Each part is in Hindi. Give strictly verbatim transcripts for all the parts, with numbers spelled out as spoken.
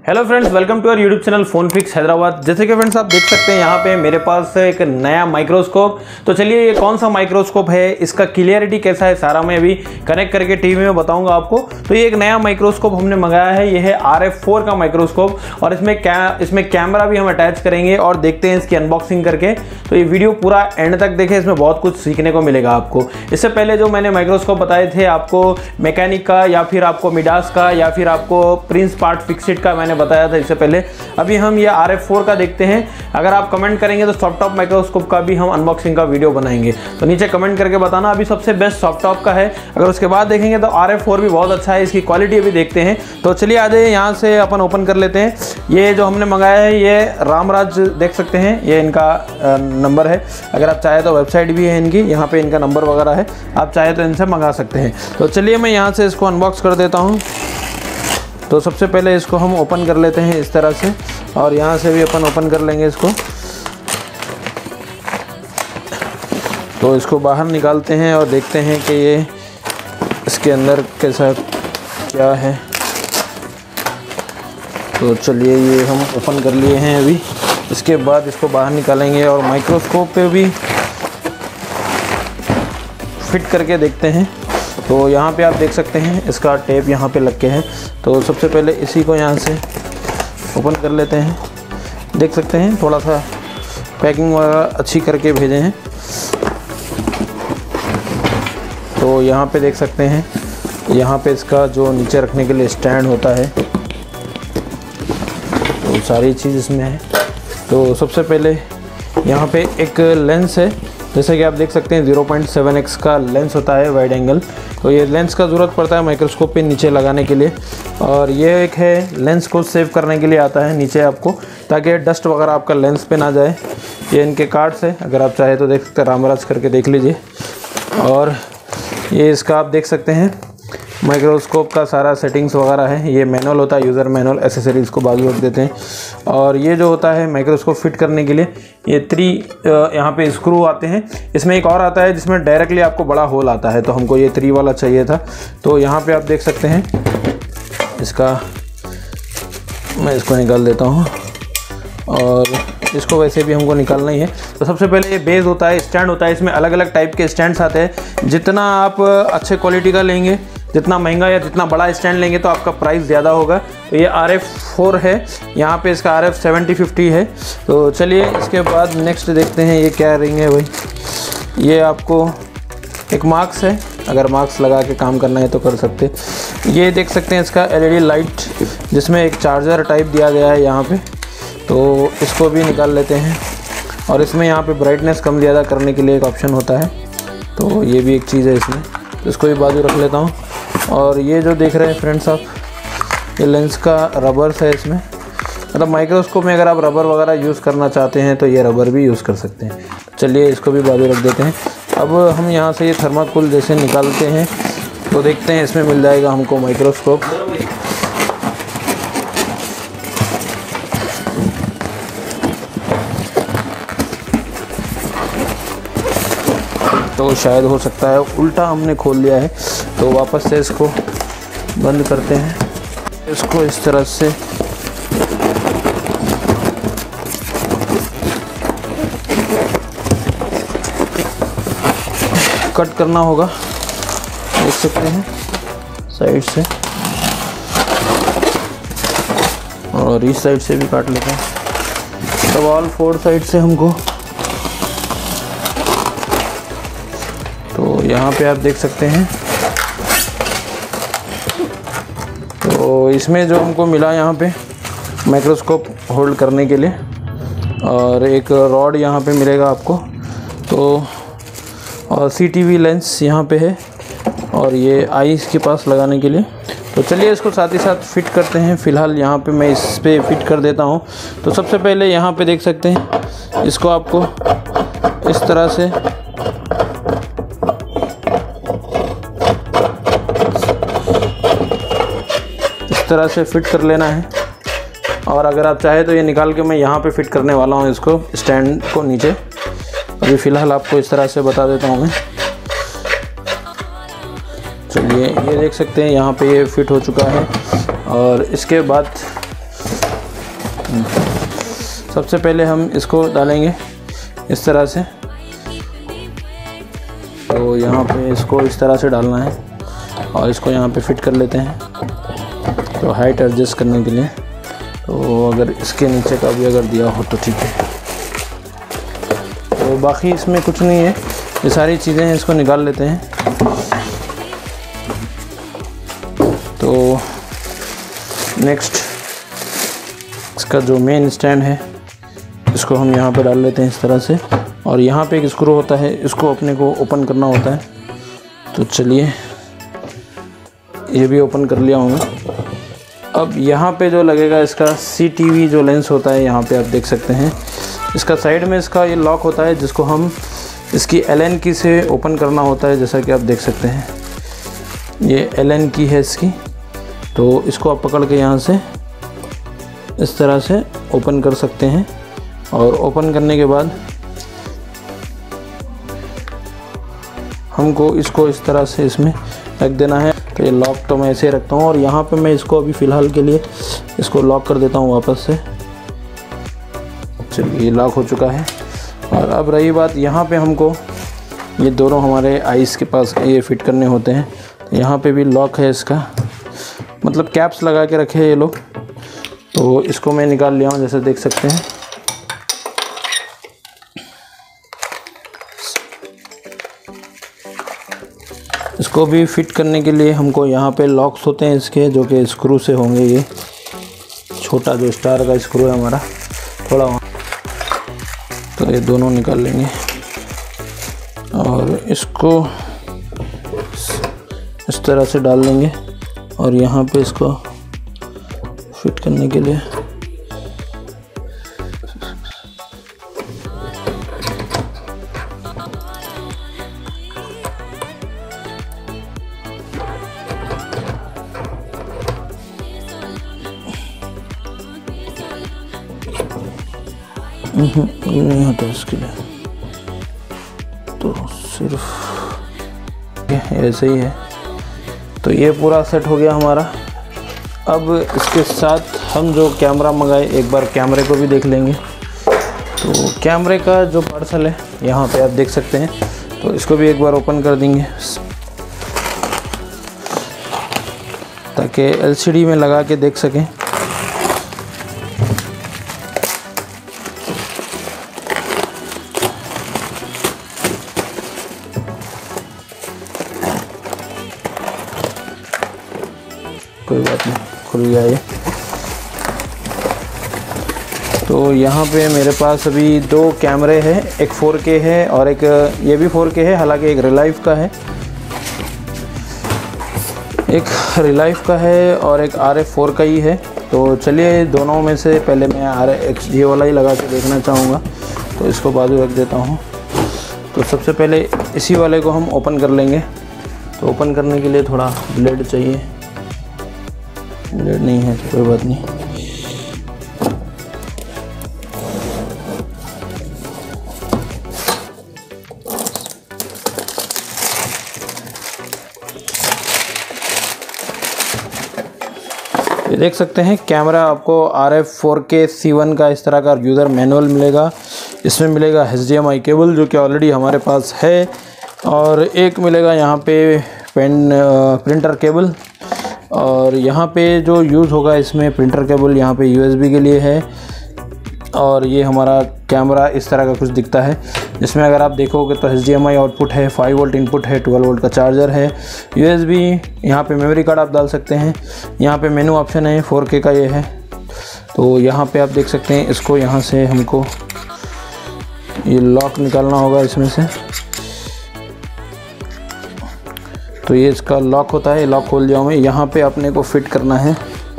Hello friends, welcome to our YouTube channel phone fix Hyderabad. जैसे कि फ्रेंड्स आप देख सकते हैं यहाँ पे मेरे पास एक नया माइक्रोस्कोप। तो चलिए ये कौन सा माइक्रोस्कोप है, इसका क्लियरिटी कैसा है, सारा मैं अभी कनेक्ट करके टीवी में बताऊंगा आपको। तो ये एक नया माइक्रोस्कोप हमने मंगाया है, ये है आर एफ फोर का माइक्रोस्कोप और इसमें कै इसमें कैमरा भी हम अटैच करेंगे और देखते हैं इसकी अनबॉक्सिंग करके। तो ये वीडियो पूरा एंड तक देखें, इसमें बहुत कुछ सीखने को मिलेगा आपको। इससे पहले जो मैंने माइक्रोस्कोप बताए थे आपको, मैकेनिक का या फिर आपको मिडास का या फिर आपको प्रिंस पार्ट फिक्सिट का मैंने बताया था इससे पहले। अभी हम ये आर एफ फोर का देखते हैं। अगर आप कमेंट करेंगे तो सॉफ्ट टॉप माइक्रोस्कोप का भी हम अनबॉक्सिंग का वीडियो बनाएंगे, तो नीचे कमेंट करके बताना। अभी सबसे बेस्ट सॉफ्ट टॉप का है, अगर उसके बाद देखेंगे तो आर एफ फोर भी बहुत अच्छा है, इसकी क्वालिटी अभी देखते हैं। तो चलिए आ जाइए, यहाँ से अपन ओपन कर लेते हैं। ये जो हमने मंगाया है ये रामराज देख सकते हैं, ये इनका नंबर है। अगर आप चाहे तो वेबसाइट भी है इनकी, यहाँ पे इनका नंबर वगैरह है, आप चाहे तो इनसे मंगा सकते हैं। तो चलिए मैं यहाँ से इसको अनबॉक्स कर देता हूँ। तो सबसे पहले इसको हम ओपन कर लेते हैं इस तरह से, और यहाँ से भी अपन ओपन कर लेंगे इसको। तो इसको बाहर निकालते हैं और देखते हैं कि ये इसके अंदर कैसा क्या है। तो चलिए ये हम ओपन कर लिए हैं अभी। इसके बाद इसको बाहर निकालेंगे और माइक्रोस्कोप पे भी फिट करके देखते हैं। तो यहाँ पे आप देख सकते हैं इसका टेप यहाँ पे लग के है। तो सबसे पहले इसी को यहाँ से ओपन कर लेते हैं। देख सकते हैं थोड़ा सा पैकिंग वगैरह अच्छी करके भेजे हैं। तो यहाँ पे देख सकते हैं, यहाँ पे इसका जो नीचे रखने के लिए स्टैंड होता है, तो सारी चीज़ इसमें है। तो सबसे पहले यहाँ पे एक लेंस है, जैसे कि आप देख सकते हैं ज़ीरो पॉइंट सेवन एक्स का लेंस होता है वाइड एंगल। तो ये लेंस का ज़रूरत पड़ता है माइक्रोस्कोप पे नीचे लगाने के लिए। और ये एक है लेंस को सेव करने के लिए आता है नीचे आपको, ताकि डस्ट वगैरह आपका लेंस पे ना जाए। ये इनके कार्ड्स है, अगर आप चाहे तो देख सकते हैं, रामराज करके देख लीजिए। और ये इसका आप देख सकते हैं माइक्रोस्कोप का सारा सेटिंग्स वगैरह है। ये मैनुअल होता है, यूज़र मैनुअल, एसेसरीज़ को बाजू रख देते हैं। और ये जो होता है माइक्रोस्कोप फिट करने के लिए, ये थ्री यहाँ पे स्क्रू आते हैं। इसमें एक और आता है जिसमें डायरेक्टली आपको बड़ा होल आता है, तो हमको ये थ्री वाला चाहिए था। तो यहाँ पे आप देख सकते हैं इसका, मैं इसको निकाल देता हूँ और इसको वैसे भी हमको निकालना ही है। तो सबसे पहले ये बेस होता है, स्टैंड होता है। इसमें अलग अलग टाइप के स्टैंड्स आते हैं। जितना आप अच्छे क्वालिटी का लेंगे, जितना महंगा या जितना बड़ा स्टैंड लेंगे तो आपका प्राइस ज़्यादा होगा। तो ये आर एफ फोर है, यहाँ पे इसका आर एफ सेवेंटी फिफ्टी है। तो चलिए इसके बाद नेक्स्ट देखते हैं ये क्या रिंग है भाई। ये आपको एक मार्क्स है, अगर मार्क्स लगा के काम करना है तो कर सकते। ये देख सकते हैं इसका एल ई डी लाइट, जिसमें एक चार्जर टाइप दिया गया है यहाँ पे। तो इसको भी निकाल लेते हैं। और इसमें यहाँ पे ब्राइटनेस कम ज़्यादा करने के लिए एक ऑप्शन होता है, तो ये भी एक चीज़ है इसमें। तो इसको भी बाजू रख लेता हूँ। और ये जो देख रहे हैं फ्रेंड्स आप, ये लेंस का रबर्स है इसमें। मतलब माइक्रोस्कोप में अगर आप रबर वगैरह यूज़ करना चाहते हैं तो ये रबर भी यूज़ कर सकते हैं। चलिए इसको भी बाजू रख देते हैं। अब हम यहाँ से ये थर्माकोल जैसे निकालते हैं, तो देखते हैं इसमें मिल जाएगा हमको माइक्रोस्कोप। तो शायद हो सकता है उल्टा हमने खोल लिया है, तो वापस से इसको बंद करते हैं। इसको इस तरह से कट करना होगा, देख सकते हैं साइड से, और इस साइड से भी काट लेते हैं। तब ऑल फोर साइड से हमको, तो यहाँ पे आप देख सकते हैं। तो इसमें जो हमको मिला यहाँ पे माइक्रोस्कोप होल्ड करने के लिए, और एक रॉड यहाँ पे मिलेगा आपको। तो और सी टी वी लेंस यहाँ पे है, और ये आईज के पास लगाने के लिए। तो चलिए इसको साथ ही साथ फिट करते हैं। फ़िलहाल यहाँ पे मैं इस पे फिट कर देता हूँ। तो सबसे पहले यहाँ पे देख सकते हैं, इसको आपको इस तरह से इस तरह से फिट कर लेना है। और अगर आप चाहे तो ये निकाल के मैं यहाँ पे फिट करने वाला हूँ इसको, स्टैंड को नीचे। अभी फ़िलहाल आपको इस तरह से बता देता हूँ मैं। चलिए ये देख सकते हैं यहाँ पे ये फिट हो चुका है। और इसके बाद सबसे पहले हम इसको डालेंगे इस तरह से। तो यहाँ पे इसको इस तरह से डालना है और इसको यहाँ पे फिट कर लेते हैं। तो हाइट एडजस्ट करने के लिए, तो अगर इसके नीचे का भी अगर दिया हो तो ठीक है। तो बाकी इसमें कुछ नहीं है, ये सारी चीज़ें हैं, इसको निकाल लेते हैं। तो नेक्स्ट इसका जो मेन स्टैंड है इसको हम यहाँ पे डाल लेते हैं इस तरह से, और यहाँ पे एक स्क्रू होता है, इसको अपने को ओपन करना होता है। तो चलिए ये भी ओपन कर लिया हूँ। अब यहाँ पे जो लगेगा इसका सी टी वी जो लेंस होता है, यहाँ पे आप देख सकते हैं इसका साइड में इसका ये लॉक होता है, जिसको हम इसकी एल एन की से ओपन करना होता है। जैसा कि आप देख सकते हैं ये एल एन की है इसकी। तो इसको आप पकड़ के यहाँ से इस तरह से ओपन कर सकते हैं, और ओपन करने के बाद हमको इसको इस तरह से इसमें रख देना है। तो ये लॉक तो मैं ऐसे रखता हूँ, और यहाँ पे मैं इसको अभी फ़िलहाल के लिए इसको लॉक कर देता हूँ वापस से। चलिए ये लॉक हो चुका है। और अब रही बात, यहाँ पे हमको ये दोनों हमारे आइस के पास ये फिट करने होते हैं। तो यहाँ पे भी लॉक है इसका, मतलब कैप्स लगा के रखे ये लोग। तो इसको मैं निकाल लिया हूँ, जैसे देख सकते हैं। इसको भी फिट करने के लिए हमको यहाँ पे लॉक्स होते हैं इसके, जो कि स्क्रू से होंगे। ये छोटा जो स्टार का स्क्रू है हमारा थोड़ा वहाँ, तो ये दोनों निकाल लेंगे और इसको इस तरह से डाल लेंगे, और यहाँ पे इसको फिट करने के लिए नहीं होता इसके लिए, तो सिर्फ ऐसे ही है। तो ये पूरा सेट हो गया हमारा। अब इसके साथ हम जो कैमरा मंगाए, एक बार कैमरे को भी देख लेंगे। तो कैमरे का जो पार्सल है यहाँ पे आप देख सकते हैं, तो इसको भी एक बार ओपन कर देंगे ताकि एल सी डी में लगा के देख सकें। कोई बात नहीं, खुल गया ये। तो यहाँ पे मेरे पास अभी दो कैमरे हैं, एक फोर के है और एक ये भी फोर के है, हालांकि एक रिलाइफ का है, एक रिलाइफ का है और एक आर एफ फोर का ही है। तो चलिए दोनों में से पहले मैं आर एफ ये वाला ही लगा के देखना चाहूँगा। तो इसको बाजू रख देता हूँ। तो सबसे पहले इसी वाले को हम ओपन कर लेंगे। तो ओपन करने के लिए थोड़ा ब्लेड चाहिए, ब्लेड नहीं है तो कोई बात नहीं। ये देख सकते हैं कैमरा आपको आर एफ फोर के सी वन का इस तरह का यूज़र मैनुअल मिलेगा। इसमें मिलेगा H D M I cable जो कि ऑलरेडी हमारे पास है, और एक मिलेगा यहाँ पे पेन प्रिंटर केबल, और यहाँ पे जो यूज़ होगा इसमें प्रिंटर केबल यहाँ पे यू एस बी के लिए है। और ये हमारा कैमरा इस तरह का कुछ दिखता है, जिसमें अगर आप देखोगे तो H D M I output है, फाइव वोल्ट इनपुट है, ट्वेल्व वोल्ट का चार्जर है, यू एस बी, यहाँ पे मेमोरी कार्ड आप डाल सकते हैं। यहाँ पे मेनू ऑप्शन है, फोर के का ये है। तो यहाँ पे आप देख सकते हैं, इसको यहाँ से हमको ये लॉक निकालना होगा इसमें से। तो ये इसका लॉक होता है, लॉक खोल दिया मैं। यहाँ पे अपने को फिट करना है।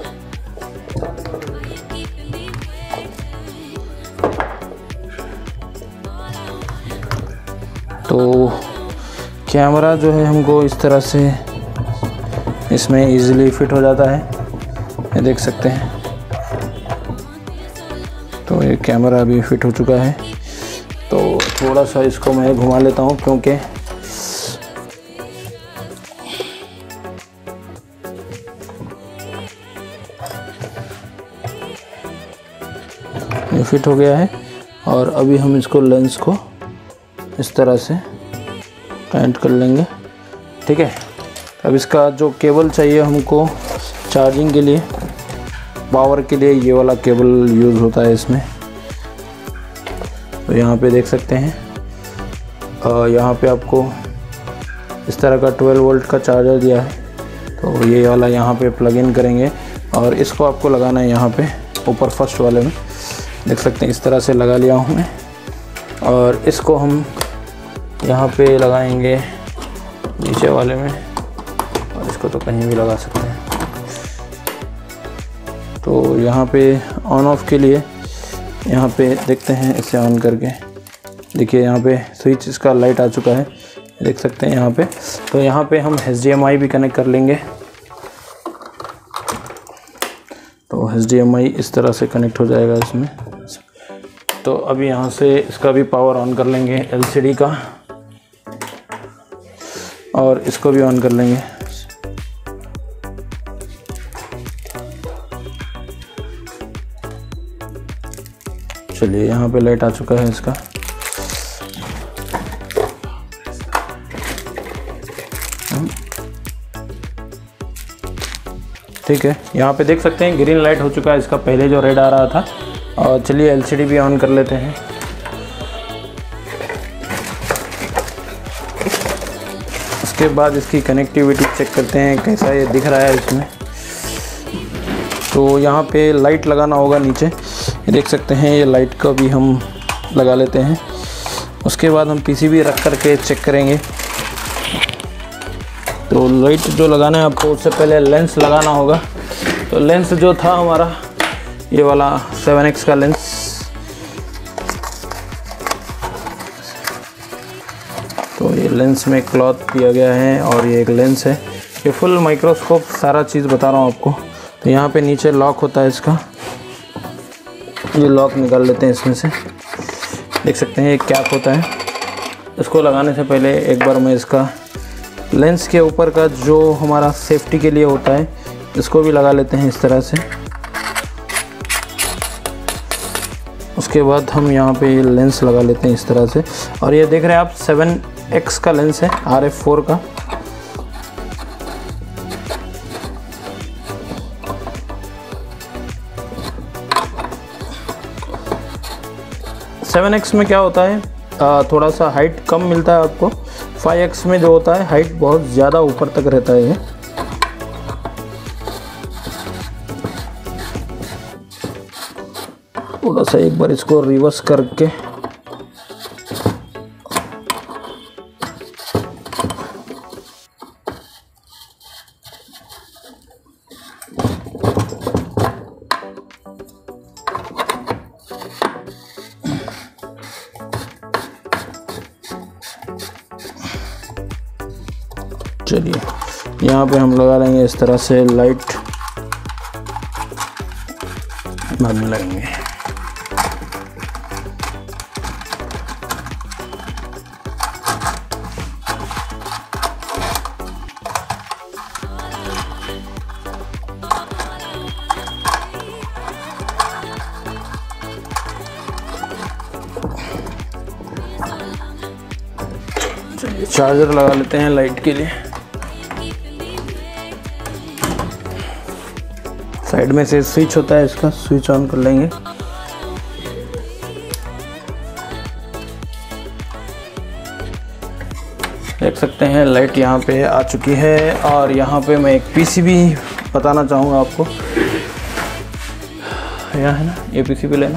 तो कैमरा जो है हमको इस तरह से इसमें इजीली फिट हो जाता है, ये देख सकते हैं। तो ये कैमरा अभी फिट हो चुका है। तो थोड़ा सा इसको मैं घुमा लेता हूँ, क्योंकि ये फिट हो गया है। और अभी हम इसको लेंस को इस तरह से टाइट कर लेंगे, ठीक है। अब इसका जो केबल चाहिए हमको चार्जिंग के लिए, पावर के लिए, ये वाला केबल यूज़ होता है इसमें। तो यहाँ पे देख सकते हैं, यहाँ पे आपको इस तरह का ट्वेल्व वोल्ट का चार्जर दिया है। तो ये वाला यहाँ पे प्लग इन करेंगे और इसको आपको लगाना है यहाँ पे ऊपर फर्स्ट वाले में, देख सकते हैं इस तरह से लगा लिया हूँ मैं। और इसको हम यहाँ पे लगाएंगे नीचे वाले में, और इसको तो कहीं भी लगा सकते हैं। तो यहाँ पे ऑन ऑफ के लिए यहाँ पे देखते हैं, इसे ऑन करके देखिए यहाँ पे स्विच इसका लाइट आ चुका है, देख सकते हैं यहाँ पे। तो यहाँ पे हम एच डी एम आई भी कनेक्ट कर लेंगे। तो एच डी एम आई इस तरह से कनेक्ट हो जाएगा इसमें। तो अभी यहाँ से इसका भी पावर ऑन कर लेंगे एल सी डी का, और इसको भी ऑन कर लेंगे। चलिए यहाँ पे लाइट आ चुका है इसका। ठीक है, यहाँ पे देख सकते हैं ग्रीन लाइट हो चुका है इसका, पहले जो रेड आ रहा था। और चलिए एल सी डी भी ऑन कर लेते हैं। उसके बाद इसकी कनेक्टिविटी चेक करते हैं कैसा ये दिख रहा है इसमें। तो यहाँ पे लाइट लगाना होगा नीचे, ये देख सकते हैं, ये लाइट को भी हम लगा लेते हैं। उसके बाद हम पीसीबी रख करके चेक करेंगे। तो लाइट जो लगाना है आपको, उससे पहले लेंस लगाना होगा। तो लेंस जो था हमारा ये वाला सेवन एक्स का लेंस, तो ये लेंस में क्लॉथ दिया गया है और ये एक लेंस है। ये फुल माइक्रोस्कोप सारा चीज़ बता रहा हूँ आपको। तो यहाँ पे नीचे लॉक होता है इसका, ये लॉक निकाल लेते हैं इसमें से, देख सकते हैं एक कैप होता है। इसको लगाने से पहले एक बार मैं इसका लेंस के ऊपर का जो हमारा सेफ्टी के लिए होता है, इसको भी लगा लेते हैं इस तरह से। उसके बाद हम यहाँ पे ये लेंस लगा लेते हैं इस तरह से। और ये देख रहे हैं आप सेवन एक्स का लेंस है, आर एफ फोर का। सेवन एक्स में क्या होता है, आ, थोड़ा सा हाइट कम मिलता है आपको। फाइव एक्स में जो होता है हाइट बहुत ज़्यादा ऊपर तक रहता है। थोड़ा सा एक बार इसको रिवर्स करके चलिए यहाँ पे हम लगा लेंगे इस तरह से लाइट, बाद में लगाएंगे। चार्जर लगा लेते हैं लाइट के लिए। साइड में से स्विच होता है इसका, स्विच ऑन कर लेंगे। देख सकते हैं लाइट यहाँ पे आ चुकी है। और यहाँ पे मैं एक पीसीबी बताना चाहूँगा आपको, यहाँ है ना, ये पीसीबी लेना।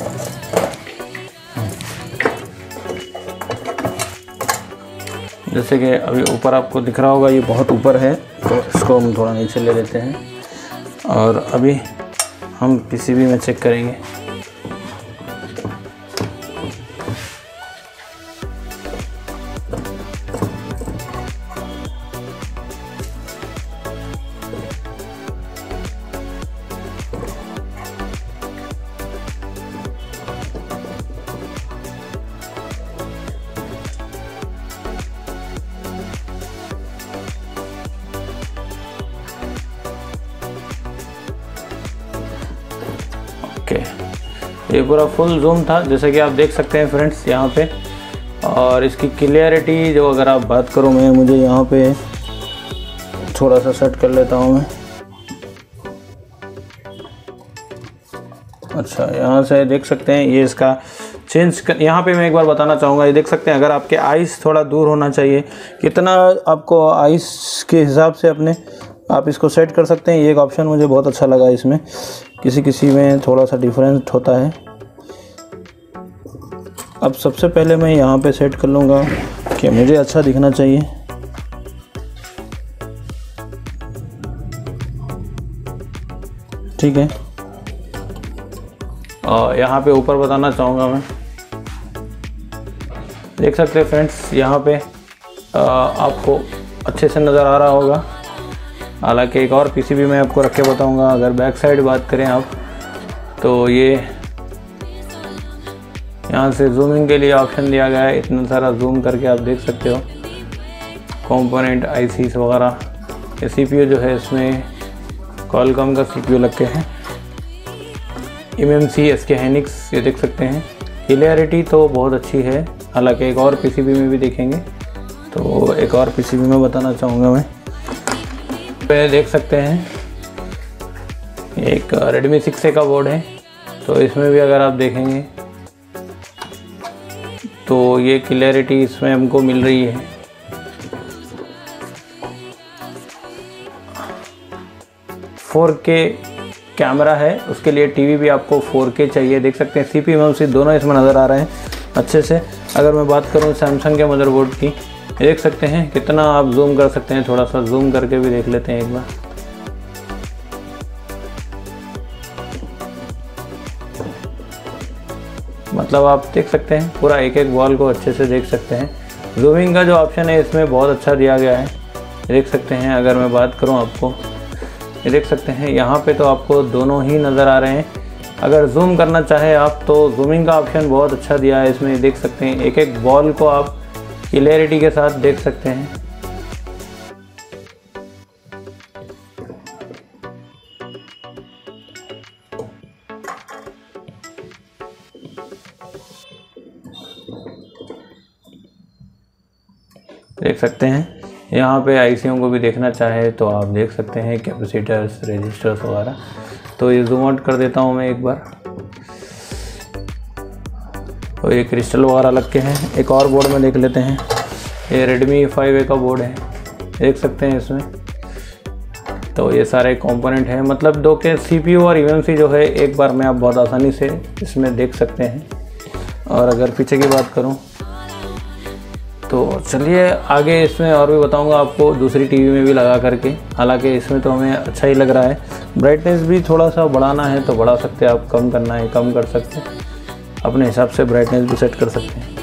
जैसे कि अभी ऊपर आपको दिख रहा होगा, ये बहुत ऊपर है, तो इसको हम थोड़ा नीचे ले लेते हैं। और अभी हम पीसीबी में चेक करेंगे। ओके, ये पूरा फुल जूम था जैसे कि आप देख सकते हैं फ्रेंड्स यहाँ पे। और इसकी क्लियरिटी जो अगर आप बात करो, मैं मुझे यहाँ पे थोड़ा सा सेट कर लेता हूँ मैं। अच्छा, यहाँ से देख सकते हैं ये इसका चेंज कर, यहाँ पे मैं एक बार बताना चाहूँगा, ये देख सकते हैं अगर आपके आइस थोड़ा दूर होना चाहिए, कितना आपको आइस के हिसाब से अपने आप इसको सेट कर सकते हैं। ये एक ऑप्शन मुझे बहुत अच्छा लगा इसमें, किसी किसी में थोड़ा सा डिफरेंट होता है। अब सबसे पहले मैं यहाँ पे सेट कर लूँगा कि मुझे अच्छा दिखना चाहिए। ठीक है, और यहाँ पे ऊपर बताना चाहूँगा मैं, देख सकते हैं फ्रेंड्स यहाँ पे आ, आपको अच्छे से नज़र आ रहा होगा। हालांकि एक और पीसीबी मैं आपको रख के बताऊँगा। अगर बैक साइड बात करें आप, तो ये यहाँ से जूमिंग के लिए ऑप्शन दिया गया है। इतना सारा जूम करके आप देख सकते हो कंपोनेंट, आईसीस वगैरह। ये सीपीयू जो है इसमें क्वालकॉम का सीपीयू लग के है, एमएमसी एसके हाइनिक्स, ये देख सकते हैं। क्लियरिटी तो बहुत अच्छी है। हालांकि एक और पीसीबी में भी देखेंगे, तो एक और पीसीबी में बताना चाहूँगा मैं। पे देख सकते हैं एक रेडमी सिक्स ए का बोर्ड है, तो इसमें भी अगर आप देखेंगे तो ये क्लियरिटी इसमें हमको मिल रही है। फोर के कैमरा है, उसके लिए टीवी भी आपको फोर के चाहिए। देख सकते हैं सीपीयू एमएमसी दोनों इसमें नज़र आ रहे हैं अच्छे से। अगर मैं बात करूं सैमसंग के मदरबोर्ड की, देख सकते हैं कितना आप जूम कर सकते हैं। थोड़ा सा जूम करके भी देख लेते हैं एक बार। मतलब आप देख सकते हैं पूरा एक एक बॉल को अच्छे से देख सकते हैं। जूमिंग का जो ऑप्शन है इसमें बहुत अच्छा दिया गया है, देख सकते हैं। अगर मैं बात करूं आपको, ये देख सकते हैं यहाँ पे तो आपको दोनों ही नज़र आ रहे हैं। अगर जूम करना चाहे आप तो जूमिंग का ऑप्शन बहुत अच्छा दिया है इसमें। देख सकते हैं एक एक बॉल को आप क्लियरिटी के साथ देख सकते हैं। देख सकते हैं यहाँ पे आईसीओ को भी देखना चाहे तो आप देख सकते हैं, कैपेसिटर्स, रेजिस्टर्स वगैरह। तो ये जूम आउट कर देता हूँ मैं एक बार। तो ये क्रिस्टल वगैरह लग के हैं। एक और बोर्ड में देख लेते हैं, ये रेडमी फाइव ए का बोर्ड है, देख सकते हैं इसमें। तो ये सारे कंपोनेंट हैं, मतलब दो के सीपीयू और एमएमसी जो है एक बार में आप बहुत आसानी से इसमें देख सकते हैं। और अगर पीछे की बात करूँ तो चलिए आगे इसमें और भी बताऊंगा आपको दूसरी टीवी में भी लगा करके। हालांकि इसमें तो हमें अच्छा ही लग रहा है। ब्राइटनेस भी थोड़ा सा बढ़ाना है तो बढ़ा सकते हैं आप, कम करना है कम कर सकते हैं, अपने हिसाब से ब्राइटनेस भी सेट कर सकते हैं।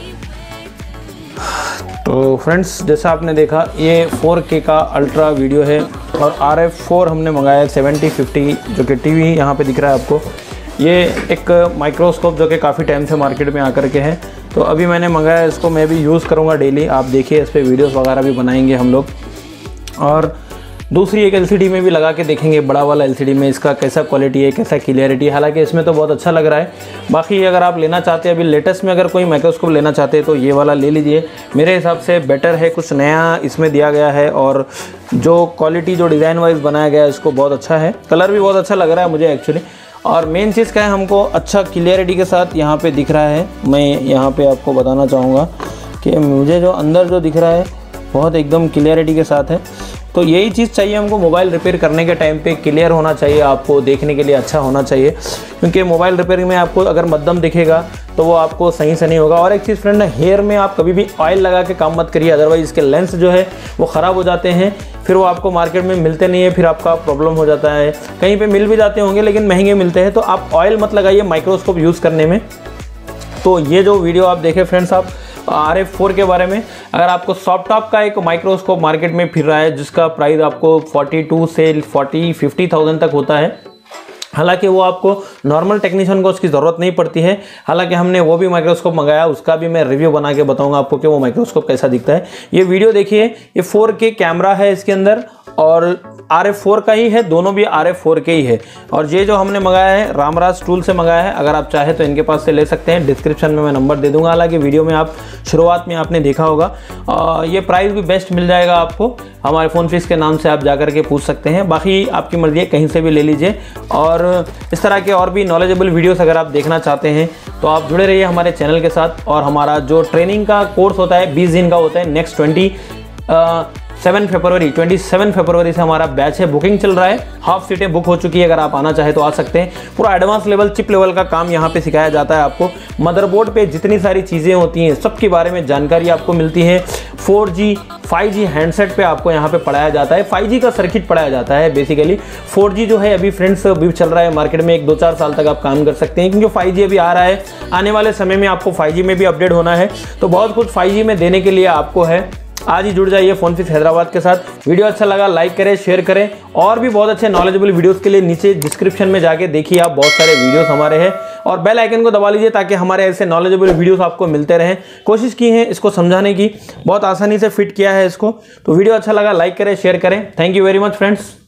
तो फ्रेंड्स जैसा आपने देखा ये फोर के का अल्ट्रा वीडियो है और आर एफ फोर हमने मंगाया है सेवेंटी फिफ्टी, जो कि टीवी यहाँ पे दिख रहा है आपको। ये एक माइक्रोस्कोप जो कि काफ़ी टाइम से मार्केट में आकर के है, तो अभी मैंने मंगाया, इसको मैं भी यूज़ करूँगा डेली। आप देखिए इस पर वीडियोस वगैरह भी बनाएंगे हम लोग। और दूसरी एक एलसीडी में भी लगा के देखेंगे, बड़ा वाला एलसीडी में इसका कैसा क्वालिटी है, कैसा क्लियरिटी है। हालांकि इसमें तो बहुत अच्छा लग रहा है। बाकी अगर आप लेना चाहते हैं अभी लेटेस्ट में अगर कोई माइक्रोस्कोप लेना चाहते हैं तो ये वाला ले लीजिए, मेरे हिसाब से बेटर है। कुछ नया इसमें दिया गया है और जो क्वालिटी जो डिज़ाइन वाइज बनाया गया है इसको बहुत अच्छा है। कलर भी बहुत अच्छा लग रहा है मुझे एक्चुअली। और मेन चीज़ क्या है, हमको अच्छा क्लियरिटी के साथ यहाँ पे दिख रहा है। मैं यहाँ पे आपको बताना चाहूँगा कि मुझे जो अंदर जो दिख रहा है बहुत एकदम क्लियरिटी के साथ है। तो यही चीज़ चाहिए हमको मोबाइल रिपेयर करने के टाइम पे, क्लियर होना चाहिए, आपको देखने के लिए अच्छा होना चाहिए। क्योंकि मोबाइल रिपेयरिंग में आपको अगर मध्यम दिखेगा तो वो आपको सही से नहीं होगा। और एक चीज़ फ्रेंड, हेयर में आप कभी भी ऑयल लगा के काम मत करिए, अदरवाइज़ इसके लेंस जो है वो ख़राब हो जाते हैं, फिर वो आपको मार्केट में मिलते नहीं है, फिर आपका प्रॉब्लम हो जाता है। कहीं पे मिल भी जाते होंगे लेकिन महंगे मिलते हैं। तो आप ऑयल मत लगाइए माइक्रोस्कोप यूज़ करने में। तो ये जो वीडियो आप देखें फ्रेंड्स, आप आर एफ फोर के बारे में, अगर आपको सॉफ्ट टॉप का एक माइक्रोस्कोप मार्केट में फिर रहा है जिसका प्राइस आपको बयालीस से चालीस पचास थाउजेंड तक होता है, हालांकि वो आपको नॉर्मल टेक्नीशियन को उसकी ज़रूरत नहीं पड़ती है। हालांकि हमने वो भी माइक्रोस्कोप मंगाया, उसका भी मैं रिव्यू बना के बताऊंगा आपको कि वो माइक्रोस्कोप कैसा दिखता है। ये वीडियो देखिए, ये फोर के कैमरा है इसके अंदर और आर एफ फोर का ही है, दोनों भी आर एफ फोर के ही है। और ये जो हमने मंगाया है रामराज टूल से मंगाया है, अगर आप चाहे तो इनके पास से ले सकते हैं। डिस्क्रिप्शन में मैं नंबर दे दूंगा, हालांकि वीडियो में आप शुरुआत में आपने देखा होगा। आ, ये प्राइस भी बेस्ट मिल जाएगा आपको, हमारे फ़ोन फिक्स के नाम से आप जा करके पूछ सकते हैं। बाकी आपकी मर्जी है, कहीं से भी ले लीजिए। और इस तरह के और भी नॉलेजेबल वीडियोस अगर आप देखना चाहते हैं तो आप जुड़े रहिए हमारे चैनल के साथ। और हमारा जो ट्रेनिंग का कोर्स होता है बीस दिन का होता है, नेक्स्ट ट्वेंटी सेवन फरवरी ट्वेंटी सेवन फरवरी से हमारा बैच है, बुकिंग चल रहा है, हाफ सीटें बुक हो चुकी है। अगर आप आना चाहे तो आ सकते हैं। पूरा एडवांस लेवल चिप लेवल का काम यहाँ पे सिखाया जाता है आपको। मदरबोर्ड पे जितनी सारी चीज़ें होती हैं सबके बारे में जानकारी आपको मिलती है। Four G five G handset पे आपको यहाँ पे पढ़ाया जाता है, फाइव जी का सर्किट पढ़ाया जाता है। बेसिकली फोर जी जो है अभी फ्रेंड्स अभी चल रहा है मार्केट में, एक दो चार साल तक आप काम कर सकते हैं, क्योंकि फाइव जी अभी आ रहा है। आने वाले समय में आपको फाइव जी में भी अपडेट होना है, तो बहुत कुछ फाइव जी में देने के लिए आपको है। आज ही जुड़ जाइए फ़ोन फिक्स हैदराबाद के साथ। वीडियो अच्छा लगा लाइक करें, शेयर करें। और भी बहुत अच्छे नॉलेजेबल वीडियोस के लिए नीचे डिस्क्रिप्शन में जाके देखिए आप, बहुत सारे वीडियोस हमारे हैं। और बेल आइकन को दबा लीजिए ताकि हमारे ऐसे नॉलेजेबल वीडियोस आपको मिलते रहें। कोशिश की है इसको समझाने की, बहुत आसानी से फिट किया है इसको। तो वीडियो अच्छा लगा लाइक करें, शेयर करें। Thank you very much friends.